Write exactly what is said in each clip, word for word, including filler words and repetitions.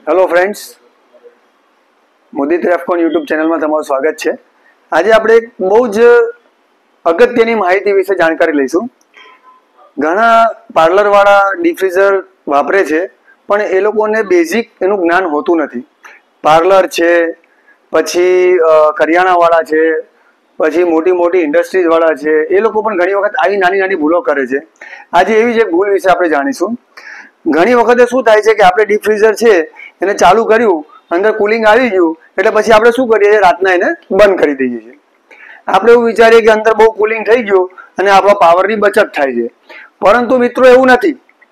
Hello friends, Modi ટ્રેફકોન YouTube ચેનલમાં તમારું સ્વાગત છે। આજે આપણે એક બહુ જ અગત્યની માહિતી વિશે જાણકારી લઈશું। ઘણા પાર્લરવાળા ડીફ્રીઝર વાપરે છે, પણ એ લોકોને બેઝિક એનું જ્ઞાન હોતું નથી। પાર્લર છે, પછી કરિયાણાવાળા છે, પછી મોટી મોટી ઇન્ડસ્ટ્રીઝવાળા છે, એ લોકો પણ ઘણી વખત આવી નાની નાની ભૂલો કરે છે। આજે એવી જ એક ભૂલ વિશે આપણે જાણીશું। ઘણી વખતે શું થાય છે કે આપણે ડીપ ફ્રીઝર છે એને ચાલુ કર્યું, અંદર કુલિંગ આવી ગયું એટલે પછી આપણે શું કરીએ છીએ, રાતના એને બંધ કરી દઈએ છીએ। આપણે એવું વિચારીએ કે અંદર બહુ કુલિંગ થઈ ગયું અને આપણો પાવરની બચત થાય છે, પરંતુ મિત્રો એવું નથી।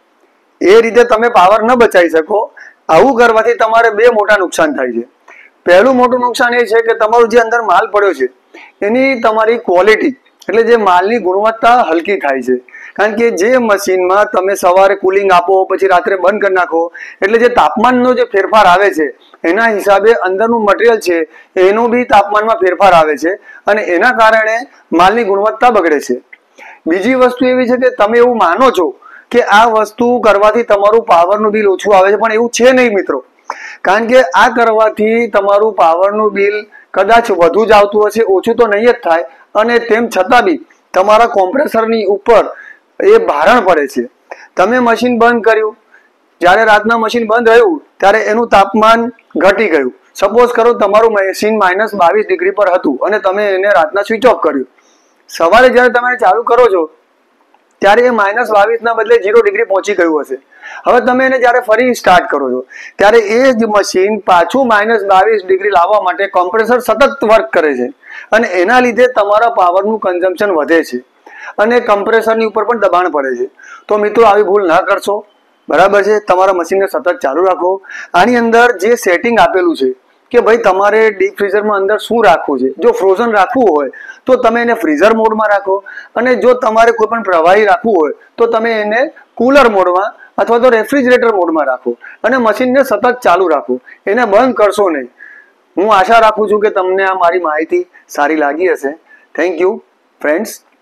એ રીતે તમે પાવર ન બચાવી શકો। આવું કરવાથી તમારે બે મોટા નુકસાન થાય છે। પહેલું મોટું નુકસાન એ છે કે તમારો જે અંદર માલ પડ્યો છે એની તમારી ક્વોલિટી એટલે જે માલની ગુણવત્તા હલકી થાય છે। કારણ કે જે મશીનમાં તમે સવારે કુલિંગ આપો પછી રાત્રે બંધ કરી નાખો એટલે જે તાપમાનનો જે ફેરફાર આવે છે એના હિસાબે અંદરનું મટીરિયલ છે એનું બી તાપમાનમાં ફેરફાર આવે છે અને એના કારણે માલની ગુણવત્તા બગડે છે। બીજી વસ્તુ એવી છે કે તમે એવું માનો છો કે આ વસ્તુ કરવાથી તમારું પાવરનું બિલ ઓછું આવે છે, પણ એવું છે નહીં મિત્રો। કારણ કે આ કરવાથી તમારું પાવરનું બિલ કદાચ વધુ જ આવતું હશે, ઓછું તો નહીં જ થાય, અને તેમ છતાં બી તમારા કોમ્પ્રેસરની ઉપર એ ભારણ પડે છે। તમે મશીન બંધ કર્યું, જ્યારે રાતના મશીન બંધ રહ્યું ત્યારે એનું તાપમાન ઘટી ગયું। સપોઝ કરો તમારું મશીન માઇનસ બાવીસ ડિગ્રી પર હતું અને તમે એને રાતના સ્વિચ ઓફ કર્યું, સવારે જ્યારે તમે ચાલુ કરો છો ત્યારે એ માઇનસ બાવીસના બદલે ઝીરો ડિગ્રી પહોંચી ગયું હશે। હવે તમે એને જ્યારે ફરી સ્ટાર્ટ કરો છો ત્યારે એ જ મશીન પાછું માઇનસ બાવીસ ડિગ્રી લાવવા માટે કોમ્પ્રેસર સતત વર્ક કરે છે અને એના લીધે તમારા પાવરનું કન્ઝમ્પશન વધે છે અને કમ્પ્રેસરની ઉપર પણ દબાણ પડે છે। તો મિત્રો આવી ભૂલ ના કરશો, બરાબર છે। તમારા મશીનને સતત ચાલુ રાખો। આની અંદર જે સેટિંગ આપેલું છે કે ભાઈ તમારે ડીપ ફ્રીઝરમાં અંદર શું રાખવું છે, જો ફ્રોઝન રાખવું હોય તો તમે એને ફ્રીઝર મોડમાં રાખો, અને જો તમારે કોઈ પણ પ્રવાહી રાખવું હોય તો તમે એને કુલર મોડમાં અથવા તો રેફ્રિજરેટર મોડમાં રાખો અને મશીનને સતત ચાલુ રાખો, એને બંધ કરશો નહીં। હું આશા રાખું છું કે તમને આ મારી માહિતી સારી લાગી હશે। Thank you friends.